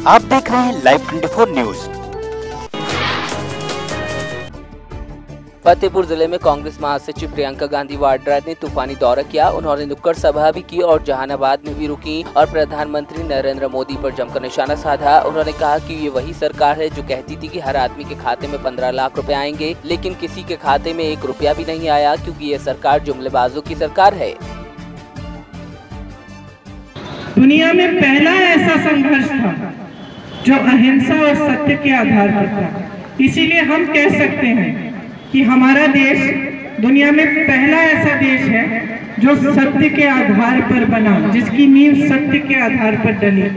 आप देख रहे हैं लाइव 24 न्यूज। फतेहपुर जिले में कांग्रेस महासचिव प्रियंका गांधी वाड्रा ने तूफानी दौरा किया। उन्होंने नुक्कड़ सभा भी की और जहानाबाद में भी रुकी और प्रधानमंत्री नरेंद्र मोदी पर जमकर निशाना साधा। उन्होंने कहा कि ये वही सरकार है जो कहती थी कि हर आदमी के खाते में 15 लाख रुपए आएंगे, लेकिन किसी के खाते में 1 रुपया भी नहीं आया, क्योंकि ये सरकार जुमलेबाजों की सरकार है। दुनिया में पहला ऐसा संघर्ष था जो अहिंसा और सत्य के आधार पर था। इसीलिए हम कह सकते हैं कि हमारा देश दुनिया में पहला ऐसा देश है जो सत्य के आधार पर बना, जिसकी नींव सत्य के आधार पर डली।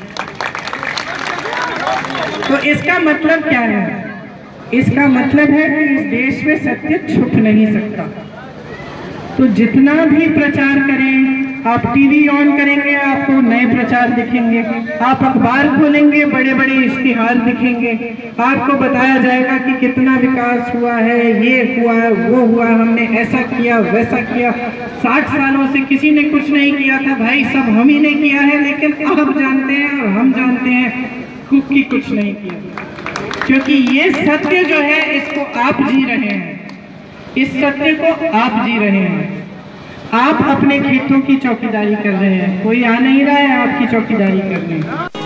तो इसका मतलब क्या है? इसका मतलब है कि इस देश में सत्य छुप नहीं सकता। तो जितना भी प्रचार करें, आप टीवी ऑन करेंगे आपको नए प्रचार दिखेंगे, आप अखबार खोलेंगे बड़े बड़े इश्तिहार दिखेंगे, आपको बताया जाएगा कि कितना विकास हुआ है, ये हुआ वो हुआ, हमने ऐसा किया वैसा किया। 60 सालों से किसी ने कुछ नहीं किया था भाई, सब हम ही ने किया है। लेकिन आप जानते हैं और हम जानते हैं कि कुछ नहीं किया, क्योंकि ये सत्य जो है इसको आप जी रहे हैं, इस सत्य को आप जी रहे हैं। आप अपने खेतों की चौकीदारी कर रहे हैं, कोई आ नहीं रहा है आपकी चौकीदारी करने।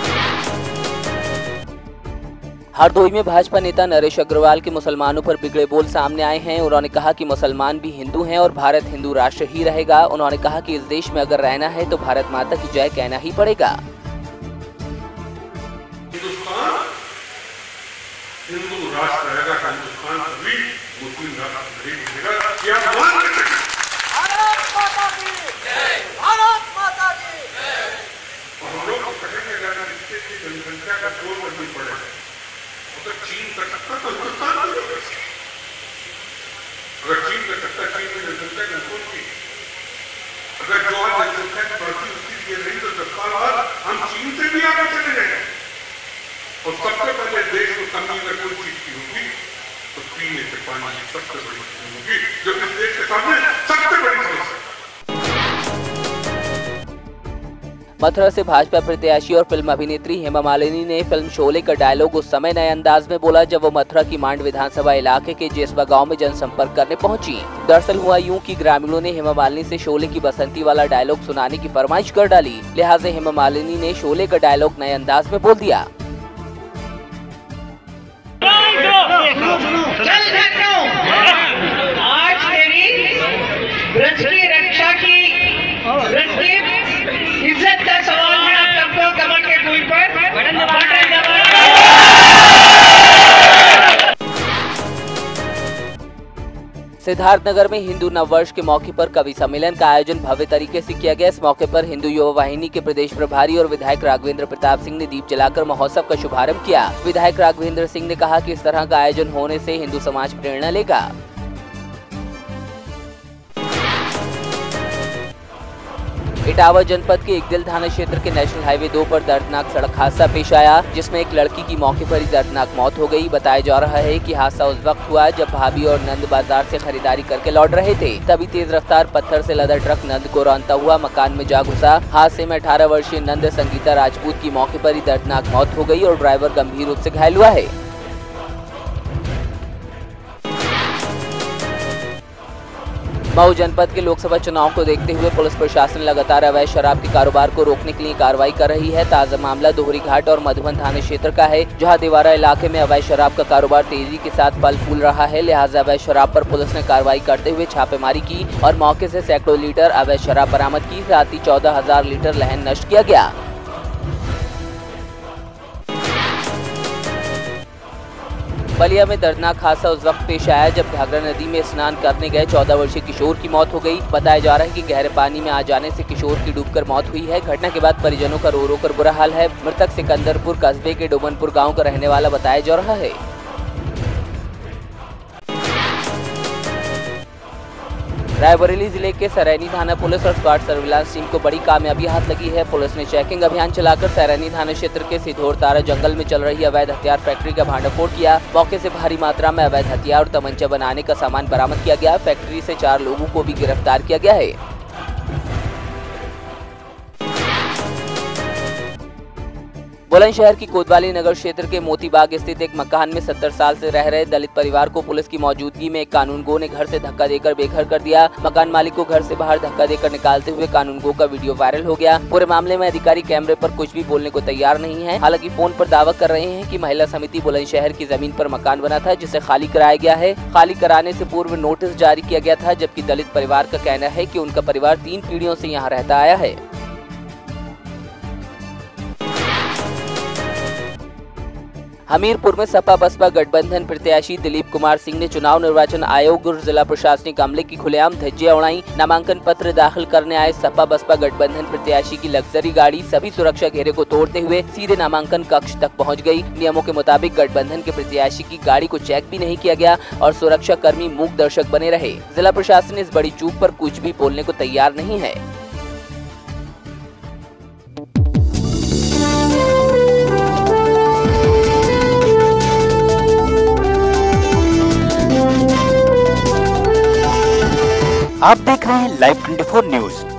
हरदोई में भाजपा नेता नरेश अग्रवाल के मुसलमानों पर बिगड़े बोल सामने आए हैं। उन्होंने कहा कि मुसलमान भी हिंदू हैं और भारत हिंदू राष्ट्र ही रहेगा। उन्होंने कहा कि इस देश में अगर रहना है तो भारत माता की जय कहना ही पड़ेगा। हिंदू राष्ट्र रहेगा, हिंदुस्तान कभी मुस्लिम राष्ट्र नहीं बनेगा। भारत माता की जय, भारत माता की जय। और हम लोग कहेंगे अगर इसकी जनसंख्या का जोर नहीं पड़ेगा, अगर चीन कर सकता तो हिंदुस्तान भी कर सकता। अगर चीन कर सकता, चीन में जनसंख्या कंट्रोल की, अगर जो आज जनसंख्या की बढ़ती स्थिति ये नहीं तो 10 साल बाद हम चीन से भी आगे चले जाएंगे। और सबसे पहले देश को कमी अगर कोई चीज की होगी तो पीने के पानी की सबसे बड़ी कमी होगी, जो इस देश के सामने सबसे बड़ी समस्या। मथुरा से भाजपा प्रत्याशी और फिल्म अभिनेत्री हेमा मालिनी ने फिल्म शोले का डायलॉग उस समय नए अंदाज में बोला जब वो मथुरा की मांड विधानसभा इलाके के जेसवा गांव में जनसंपर्क करने पहुंची। दरअसल हुआ यूं कि ग्रामीणों ने हेमा मालिनी से शोले की बसंती वाला डायलॉग सुनाने की फरमाइश कर डाली, लिहाजा हेमा मालिनी ने शोले का डायलॉग नए अंदाज में बोल दिया। आज तेरी ब्रज की रक्षा की, ब्रज की इज्जत का सवाल है। आप सबको कमर के फूल पर बटन दबाना। सिद्धार्थनगर में हिंदू नववर्ष के मौके पर कवि सम्मेलन का आयोजन भव्य तरीके से किया गया। इस मौके पर हिंदू युवा वाहिनी के प्रदेश प्रभारी और विधायक राघवेंद्र प्रताप सिंह ने दीप जलाकर महोत्सव का शुभारंभ किया। विधायक राघवेंद्र सिंह ने कहा कि इस तरह का आयोजन होने से हिंदू समाज प्रेरणा लेगा। इटावा जनपद के इकदिल थाना क्षेत्र के नेशनल हाईवे 2 पर दर्दनाक सड़क हादसा पेश आया, जिसमें एक लड़की की मौके पर ही दर्दनाक मौत हो गई। बताया जा रहा है कि हादसा उस वक्त हुआ जब भाभी और नंद बाजार से खरीदारी करके लौट रहे थे। तभी तेज रफ्तार पत्थर से लदा ट्रक नंद को रौंदता हुआ मकान में जा घुसा। हादसे में 18 वर्षीय नंद संगीता राजपूत की मौके पर ही दर्दनाक मौत हो गई और ड्राइवर गंभीर रूप से घायल हुआ है। मऊ जनपद के लोकसभा चुनाव को देखते हुए पुलिस प्रशासन लगातार अवैध शराब के कारोबार को रोकने के लिए कार्रवाई कर रही है। ताजा मामला दोहरी घाट और मधुबन थाना क्षेत्र का है, जहां देवारा इलाके में अवैध शराब का कारोबार तेजी के साथ फल फूल रहा है। लिहाजा अवैध शराब पर पुलिस ने कार्रवाई करते हुए छापेमारी की और मौके से सैकड़ों लीटर अवैध शराब बरामद की। साथ ही 14,000 लीटर लहन नष्ट किया गया। बलिया में दर्दनाक हादसा उस वक्त पेश आया जब घाघरा नदी में स्नान करने गए 14 वर्षीय किशोर की मौत हो गई। बताया जा रहा है कि गहरे पानी में आ जाने से किशोर की डूबकर मौत हुई है। घटना के बाद परिजनों का रो रो कर बुरा हाल है। मृतक सिकंदरपुर कस्बे के डोमनपुर गांव का रहने वाला बताया जा रहा है। रायबरेली जिले के सरैनी थाना पुलिस और स्क्वाड सर्विलांस टीम को बड़ी कामयाबी हाथ लगी है। पुलिस ने चेकिंग अभियान चलाकर सरैनी थाना क्षेत्र के सिधोर तारा जंगल में चल रही अवैध हथियार फैक्ट्री का भांडाफोड़ किया। मौके से भारी मात्रा में अवैध हथियार और तमंचा बनाने का सामान बरामद किया गया। फैक्ट्री से 4 लोगों को भी गिरफ्तार किया गया है। बुलंदशहर की कोतवाली नगर क्षेत्र के मोतीबाग स्थित एक मकान में 70 साल से रह रहे दलित परिवार को पुलिस की मौजूदगी में एक कानूनगो ने घर से धक्का देकर बेघर कर दिया। मकान मालिक को घर से बाहर धक्का देकर निकालते हुए कानूनगो का वीडियो वायरल हो गया। पूरे मामले में अधिकारी कैमरे पर कुछ भी बोलने को तैयार नहीं है। हालांकि फोन पर दावा कर रहे हैं कि महिला समिति बुलंदशहर की जमीन पर मकान बना था, जिसे खाली कराया गया है। खाली कराने से पूर्व नोटिस जारी किया गया था, जबकि दलित परिवार का कहना है कि उनका परिवार 3 पीढ़ियों से यहाँ रहता आया है। हमीरपुर में सपा बसपा गठबंधन प्रत्याशी दिलीप कुमार सिंह ने चुनाव निर्वाचन आयोग और जिला प्रशासनिक अमले की खुलेआम धज्जियां उड़ाई। नामांकन पत्र दाखिल करने आए सपा बसपा गठबंधन प्रत्याशी की लग्जरी गाड़ी सभी सुरक्षा घेरे को तोड़ते हुए सीधे नामांकन कक्ष तक पहुंच गई। नियमों के मुताबिक गठबंधन के प्रत्याशी की गाड़ी को चेक भी नहीं किया गया और सुरक्षा कर्मी मूक दर्शक बने रहे। जिला प्रशासन इस बड़ी चूक पर कुछ भी बोलने को तैयार नहीं है। आप देख रहे हैं लाइव 24 न्यूज।